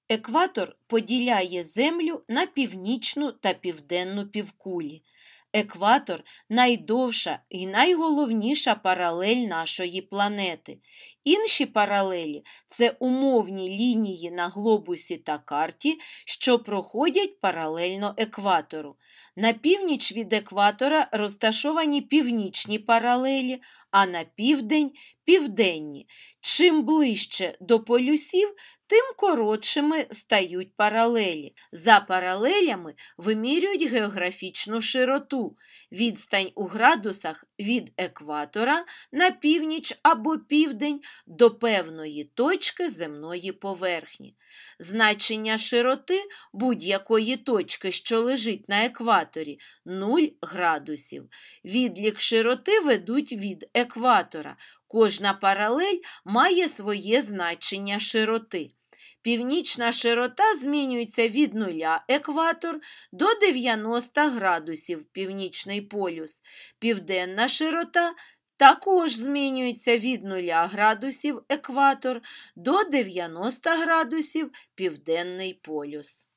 Екватор поділяє Землю на північну та південну півкулі. Екватор – найдовша і найголовніша паралель нашої планети. Інші паралелі – це умовні лінії на глобусі та карті, що проходять паралельно екватору. На північ від екватора розташовані північні паралелі, а на південь – південні. Чим ближче до полюсів, тим коротшими стають паралелі. За паралелями вимірюють географічну широту – відстань у градусах від екватора на північ або південь до певної точки земної поверхні. Значення широти будь-якої точки, що лежить на екваторі – 0 градусів. Відлік широти ведуть від екватора. Кожна паралель має своє значення широти. Північна широта змінюється від 0 екватор до 90 градусів північний полюс. Південна широта також змінюється від 0 градусів екватор до 90 градусів південний полюс.